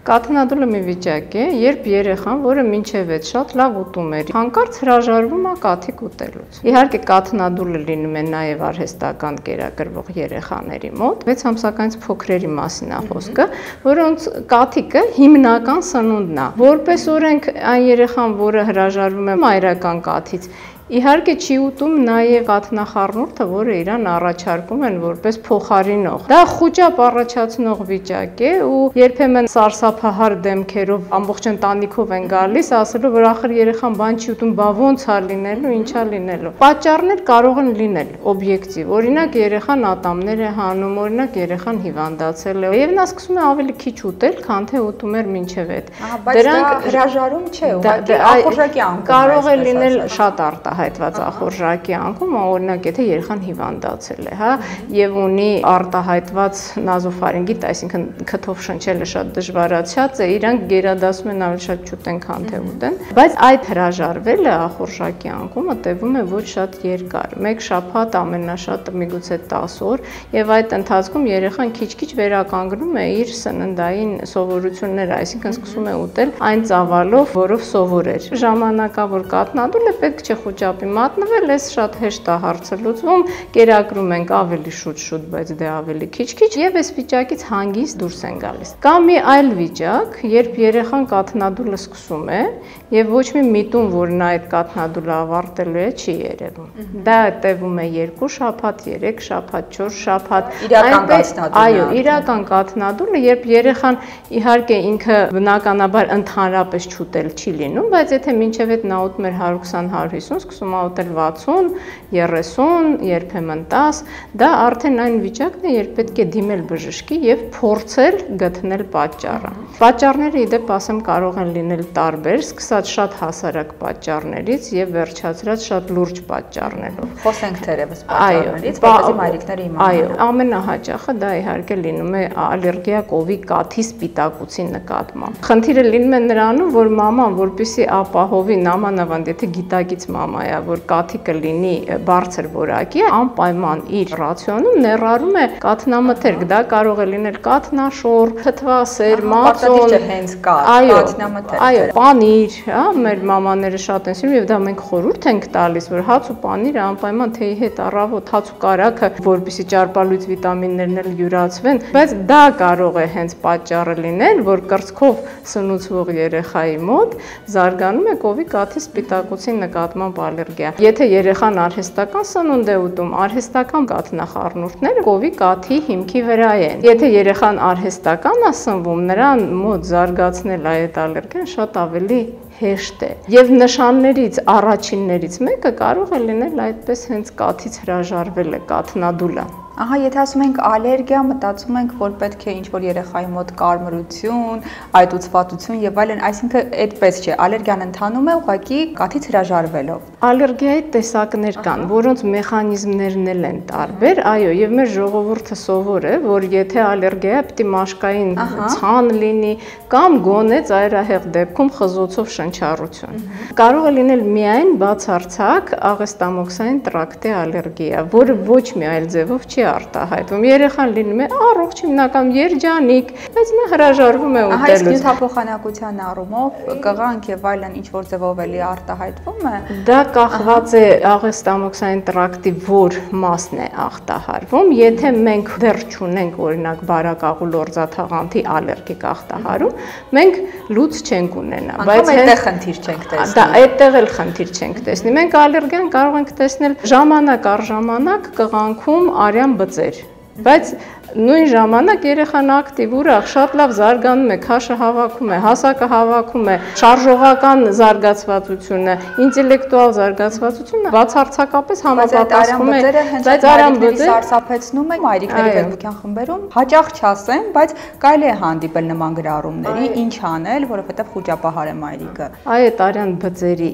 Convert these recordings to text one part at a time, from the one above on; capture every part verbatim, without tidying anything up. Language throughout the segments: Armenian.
Կաթնադուլը մի վիճակ է, երբ երեխան, որը մինչև այդ շատ լավ ուտում էր, հանկարծ հրաժարվում է կաթիկ ուտելուց։ Իհարկե կաթնադուլը լինում է նաև արհեստական կերակրվող երեխաների մոտ։ վեց ամսականից փոքրերի մասին է խոսքը, որոնց կաթիկը հիմնական սնունդն է։ Որպես օրենք այն երեխան, որը հրաժարվում է մայրական կաթից, իհարկե չի ուտում նաև կաթնախառնուրդը, որը իրան առաջարկում են որպես փոխարինող։ Դա խուճապ առաջացնող վիճակ է ու երբեմն սարսափահար դեմքերով ամբողջ ընտանիքով են գալիս, ասելով, որ ախր երեխան բան չի ուտում, բա ոնց է լինելու, ինչա լինելու։ Պատճառներ կարող են լինել օբյեկտիվ։ Օրինակ երեխան ատամներ է հանում, օրինակ երեխան հիվանդացել է, եւ նա սկսում է ավելի քիչ ուտել, քան թե ուտում էր մինչև այդ։ Դրանք հրաժարում չէ, ուղղակի ախորժակի անկում։ Կարող է լինել շատ արտահայտ հայտված ախորժակի անկում, օրինակ եթե երեխան հիվանդացել է, հա, եւ ունի արտահայտված նազոֆարինգիտ, այսինքն քթով շնչելը շատ դժվարացած է, իրանք գերադասում են ավելի շատ չուտեն, քան թե ուտեն, բայց այդ հրաժարվելը ախորժակի անկումը տևում է ոչ շատ երկար, մեկ շաբաթ ամենաշատը միգուցե տասը օր, եւ այդ ընթացքում երեխան քիչ-քիչ վերականգնում է իր սննդային սովորությունները, այսինքն սկսում է ուտել այն ծավալով, որով սովոր էր։ Ժամանակավոր կաթնադուլը պետք չէ խոճապի մատնվել, էս շատ հեշտ է հարցը լուծվում, կերակրում ենք ավելի շուտ-շուտ, բայց դե ավելի քիչ-քիչ եւ այս վիճակից հանգիստ դուրս են գալիս։ Կա մի այլ վիճակ, երբ երեխան կաթնադուլը սկսում է եւ ոչ մի միտում, որ նա այդ կաթնադուլը ավարտելու է, չի երևում։ Դա տևում է երկու շաբաթ, երեք շաբաթ, չորս շաբաթ։ Իրական կաթնադուլը։ Այո, իրական կաթնադուլը, երբ երեխան իհարկե ինքը բնականաբար ընդհանրապես չուտել չի լինում, բայց եթե մինչև այդ նա ուտում էր հարյուր քսան հարյուր հիսուն, սկսում է ուտել վաթսուն, երեսուն, երբեմն տասը, դա արդեն այն վիճակն է, երբ պետք է դիմել բժշկի եւ փորձել գտնել պատճառը։ Պատճառները իդեպ ասեմ կարող են լինել տարբեր, սկսած շատ հասարակ պատճառներից եւ վերջացրած շատ լուրջ պատճառներով։ Խոսենք թերևս պատճառներից, որպեսզի մայրիկները իմանան։ Այո, ամենահաճախը դա իհարկե լինում է ալերգիա կովի կաթի սպիտակուցի նկատմամբ։ Խնդիրը լինում է նրանում, որ մաման, որպեսզի ապահովի նամանավանդ, եթե գիտակից մամա է, որ կաթիկը լինի բարձր որակի, անպայման իր ռացիոնում ներառում է կաթնամթերք, դա կարող է լինել կաթնաշոր, թթվասեր, մածոն, հենց կա կաթնամթերք։ Այո, պանիր, հա, մեր մամաները շատ են սիրում եւ դա մենք խորհուրդ ենք տալիս, որ հաց ու պանիրը անպայման թեյի հետ առավոտ հաց ու կարագը, որպեսզի ճարպալույց վիտամիններն էլ յուրացվեն, բայց դա կարող է հենց պատճառը լինել, որ կրծքով սնուցվող երեխայի մոտ զարգանում է կովի կաթի սպիտակուցի նկատմամբ ալերգիա։ Եթե երեխան արհեստական սնունդ է ուտում, արհեստական կաթնախառնուրդները կովի կաթի հիմքի վրա են։ Եթե երեխան արհեստական է սնվում, նրան մոտ զարգացնել այդ ալերգիան շատ ավելի հեշտ է։ Եվ նշաններից առաջիններից մեկը կարող է լինել այդպես հենց կաթից հրաժարվելը, կաթնադուլը։ Ահա, եթե ասում ենք ալերգիա, մտածում ենք, որ պետք է ինչ-որ երեխայի մոտ կարմրություն, այտուցվածություն եւ այլն, այսինքն այդպես չէ, ալերգիան ընթանում է ուղղակի կաթից հրաժարվելով։ Ալերգիայի տեսակներ կան, որոնց մեխանիզմներն էլ են տարբեր, այո, եւ մեր ժողովուրդը սովոր է, որ եթե ալերգիա պետք է մաշկային ցան լինի կամ գոնե ծայրահեղ դեպքում խզոցով շնչառություն։ Կարող է լինել միայն բացարձակ աղեստամոքսային տրակտի ալերգիա, որը ոչ մի այլ ձևով չի արտահայտվում։ Երեխան լինում է առողջ հիմնական երջանիկ, բայց նա հրաժարվում է ուտելուց։ Ահա, իսկ նյութափոխանակության առումով կղանք եւ այլն ինչ որ ձևով էլի արտահայտվում է։ Դա կախված է աղեստամոքսային տրակտի որ մասն է ախտահարվում։ Եթե մենք դեռ չունենք օրինակ բարակաղու լորձաթաղանթի ալերգիկ ախտահարում, մենք լուծ չենք ունենա, բայց այդտեղ խնդիր չենք տեսնի։ Դա այդտեղ էլ խնդիր չենք տեսնի։ Մենք ալերգիան կարող ենք տեսնել ժամանակ առ ժամանակ կղանքում արյան բծեր, բայց նույն ժամանակ երեխան ակտիվ, ուրախ, շատ լավ զարգանում է, քաշը հավաքում է, հասակը հավաքում է, շարժողական զարգացվածությունը, ինտելեկտուալ զարգացվածությունը բացարձակապես համապատասխանում է, բայց արյան բծերը սարսափեցնում է մայրիկների ֆեյսբուքյան խմբերում, հաճախ չասեմ, բայց կարելի է հանդիպել նման գրառումների, ինչ անել, որովհետև խուճապահար է մայրիկը։ Այդ արյան բծերի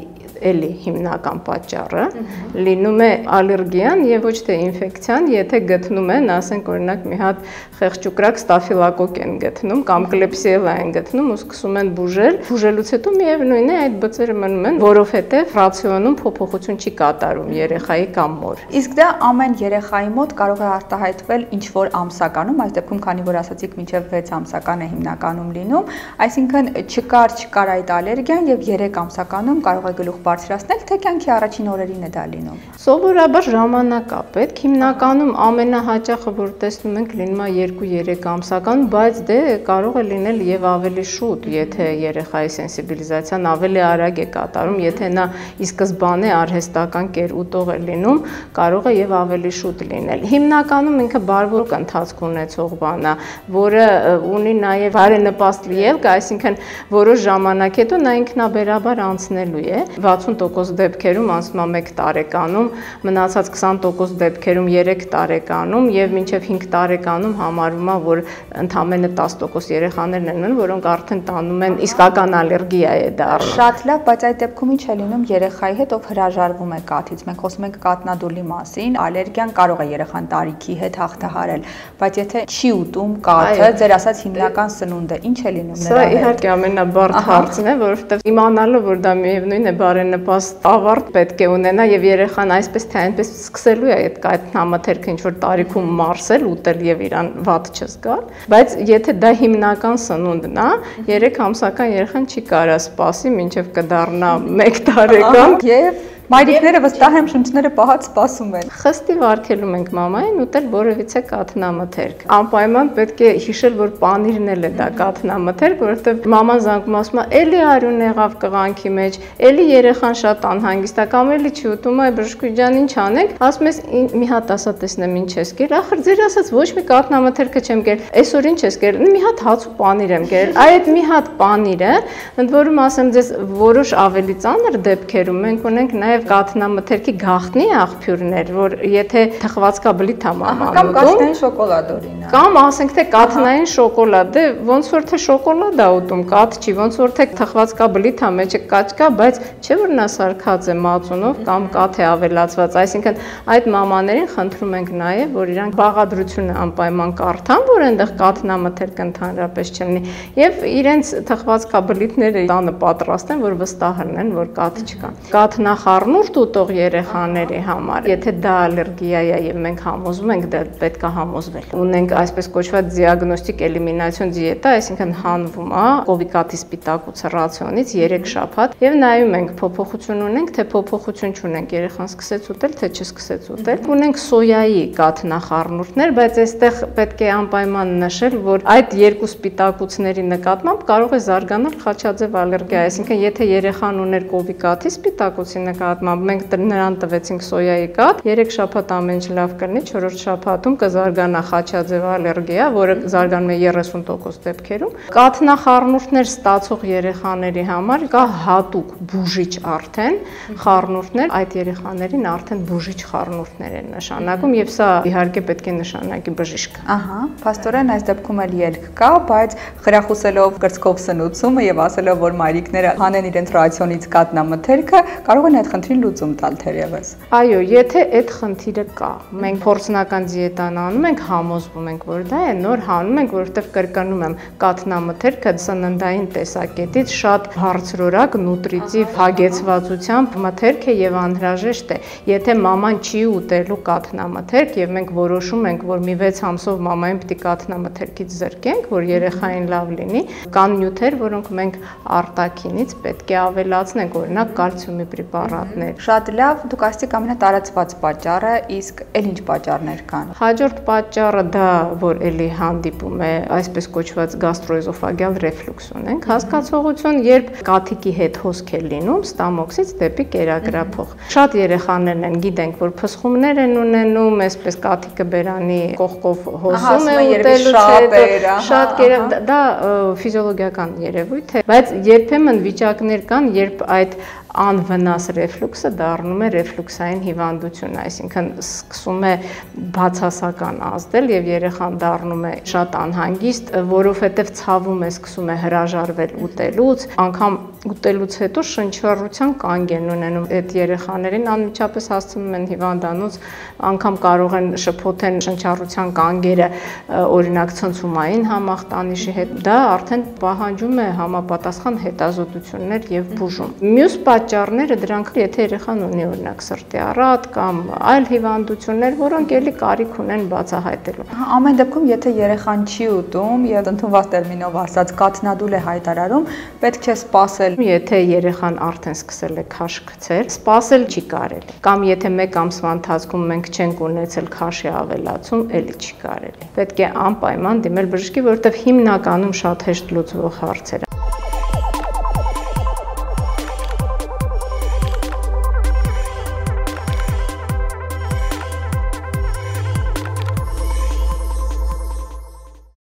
էլի հիմնական պատճառը, լինում է ալերգիան եւ ոչ թե ինֆեկցիան, եթե գտնում են, ասենք օրինակ մի հատ խեղճուկրակ ստաֆիլոկոկ են գտնում կամ կլեպսիելա են գտնում ու սկսում են բուժել, բուժելուց հետո միևնույն է այդ բծերը մնում են, որովհետեւ ռացիոնում փոփոխություն չի կատարում երեխայի կամ մոր։ Իսկ դա ամեն երեխայի մոտ կարող է արտահայտվել ինչ որ ամսականում, այս դեպքում քանի որ ասացիք մինչև վեց ամսական է հիմնականում լինում, այսինքն չկար չկար այդ ալերգիան եւ երեք ամսականում կարող է գլուխ բարձրացնել, թե կյանքի առաջին օրերին է դա լինում։ Սովորաբար ժամանակ է պետք, հիմնականում ամենահաճախը որ տեսնում ենք լինում է երկու երեք ամսական, բայց դե կարող է լինել եւ ավելի շուտ, եթե երեխայի սենսիբիլիզացիան ավելի արագ է կատարում, եթե նա ի սկզբանե արհեստական կերուտող է լինում, կարող է եւ ավելի շուտ լինել։ Հիմնականում ինքը բարվոք ընթացք ունեցող բան է, որը ունի նաեւ բարենպաստ ելք, այսինքն որոշ ժամանակ հետո նա ինքնաբերաբար անցնելու է։ վաթսուն տոկոս դեպքերում անցնում է մեկ տարեկանում, մնացած քսան տոկոս դեպքերում երեք տարեկանում եւ մինչեւ հինգ տարեկանում համարվում է, որ ընդամենը տասը տոկոս երեխաներն են, որոնք արդեն տանում են իսկական ալերգիա է դառնում։ Շատ լավ, բայց այդ դեպքում ինչ է լինում երեխայի հետ, ով հրաժարվում է կաթից։ Մենք խոսում ենք կաթնադուլի մասին, ալերգիան կարող է երեխան տարիքի հետ հաղթահարել, բայց եթե չի ուտում կաթը, ձեր ասած հիմնական սնունդը, ինչ է լինում նրա հետ։ Սա իհարկե ամենաբարդ հարցն է, որովհետև իմանալով, որ դա միևնույն է բարենպաստ ավարտ պետք է ունենա եւ երեխան այսպես թե այնպես սկսելու է այդ կաթնամթերքը ինչ որ տարիքում մարսել, ուտել եւ իրան վատ չզգալ, բայց եթե դա հիմնական սնունդն է, երեք ամսական երեխան չի կարա սպասի մինչեւ կդառնա մեկ տարեկան եւ մայրիկները վստահ եմ շունչները պահած սպասում են։ Խստի վարքելում ենք մամային ուտել որևիցե կաթնամթերք։ Անպայման պետք է հիշել, որ պանիրն էլ է դա կաթնամթերք, որովհետև մաման զանգում ասում է, էլի արյուն եղավ կղանքի մեջ, էլի երեխան շատ անհանգիստ է, կամ էլի չի ուտում, այ բժշկուհի ջան, ինչ անենք։ Ասում ես մի հատ ասա տեսնեմ ինչ ես կերել, ախր ձեր ասած ոչ մի կաթնամթերքը չեմ կերել, այսօր ինչ ես կերել, մի հատ հաց ու պանիր եմ կերել։ Այդ մի հատ պանիրը, ընդ որում ասեմ ձեզ, որոշ ավելի ծանր դեպքերում մենք ունենք նաև կաթնամթերքի գաղտնի աղբյուրներ, որ եթե թխվածքաբլիթ է մաման կամ կաթնային շոկոլադ օրինակ, կամ ասենք թե կաթնային շոկոլադ, դե ոնց որ թե շոկոլադ է ուտում, կաթ չի, ոնց որ թե թխվածքաբլիթ է մեջը կաչ կա, բայց չէ որ նա սարքած է մածունով կամ կաթ է ավելացված, այսինքն այդ մամաներին խնդրում ենք նաև, որ իրանք բաղադրությունը անպայման կարդան, որ այնտեղ կաթնամթերք ընդհանրապես չլինի եւ իրենց թխվածքաբլիթները տանը պատրաստեն, որ վստահ լինեն, որ կաթ չկա։ Կաթնախառնուրդ ուտող երեխաների համար, եթե դա ալերգիա է եւ մենք համոզում ենք, դա պետք է համոզվել։ Ունենք այսպես կոչված դիագնոստիկ էլիմինացիոն դիետա, այսինքն հանվում է կովիկաթի սպիտակուցը ռացիոնից երեք շաբաթ եւ նայում ենք փոփոխություն ունենք, թե փոփոխություն չունենք, երեխան սկսեց ուտել, թե չսկսեց ուտել։ Ունենք սոյայի կաթնախառնուրդներ, բայց այստեղ պետք է անպայման նշել, որ այդ երկու սպիտակուցների նկատմամբ կարող է զարգանալ խաչաձև ալերգիա, այսինքն եթե երեխան ուներ կովիկաթի սպիտակուցի նկատմամբ մենք նրան տվեցինք սոյայի կաթ, երեք շաբաթ ամեն ինչ լավ կլինի, չորրորդ շաբաթում կզարգանա խաչաձև ալերգիա, որը զարգանում է երեսուն տոկոս դեպքերում։ Կաթնախառնուրդներ ստացող երեխաների համար կա հատուկ բուժիչ արդեն խառնուրդներ, այդ երեխաներին արդեն բուժիչ խառնուրդներ են նշանակում եւ սա իհարկե պետք է նշանակի բժիշկ։ Ահա, փաստորեն այս դեպքում էլ ելք կա, բայց խրախուսելով կրծքով սնուցումը եւ ասելով, որ մայրիկները հանեն իրենց ռացիոնից կաթնամթերքը, կարող են այդ խնդրին լուծում տալ թերևս։ Այո, եթե այդ խնդիրը կա, մենք փորձնական դիետան անում ենք, համոզվում ենք, որ դա է, նոր հանում ենք, որովհետև կրկնում եմ, կաթնամթերքը սննդային տեսակետից շատ բարձրորակ նուտրիտիվ հագեցվածությամբ մթերք է եւ անհրաժեշտ է։ Եթե մաման չի ուտելու կաթնամթերք եւ մենք որոշում ենք, որ մի վեց ամսով մամային պիտի կաթնամթերքից զրկենք, որ երեխային լավ լինի, կան նյութեր, որոնք մենք արտաքինից պետք է ավելացնենք, օրինակ կալցիումի պրեպարատներ։ Շատ լավ, դուք ասացիք ամենատարածված պատճառը, իսկ էլ ինչ պատճառներ կան։ Հաջորդ պատճառը դա, որ էլի հանդիպում է, այսպես կոչված գաստրոէզոֆագեալ ռեֆլյուքս ունենք, հասկացողություն, երբ կաթիկի հետ հոսք է լինում ստամոքսից դեպի կերակրափող։ Շատ երեխաներն են գիտենք, որ փսխումներ են ունենում, այսպես կաթիկը բերանի կողքով հոսում է ուտելուց հետո, շատ կերակ, դա ֆիզիոլոգիական երևույթ է, բայց երբեմն վիճակներ կան, երբ այդ անվնաս ռեֆլյուքսը դառնում է ռեֆլյուքսային հիվանդություն, այսինքն սկսում է բացասական ազդել եւ երեխան դառնում է շատ անհանգիստ, որովհետեւ ցավում է, սկսում է հրաժարվել ուտելուց, անգամ ուտելուց հետո շնչառության կանգ են ունենում այդ երեխաներին, անմիջապես հասցնում են հիվանդանոց, անգամ կարող են շփոթեն շնչառության կանգերը օրինակ ցնցումային համախտանիշի հետ, դա արդեն պահանջում է համապատասխան հետազոտություններ եւ բուժում։ Մյուս պատճառները դրանք, եթե երեխան ունի օրինակ սրտի առատ կամ այլ հիվանդություններ, որոնք էլի կարիք ունեն բացահայտելու։ Ամեն դեպքում, եթե երեխան չի ուտում եւ ընդունված տերմինով ասած կաթնադուլ է հայտարարում, պետք չէ սպասել։ Եթե երեխան արդեն սկսել է քաշ գցել, սպասել չի կարելի։ Կամ եթե մեկ ամսվա ընթացքում մենք չենք ունեցել քաշի ավելացում, էլի չի կարելի։ Պետք է անպայման դիմել բժշկի, որովհետև հիմնականում շատ հեշտ լուծվող հարցեր։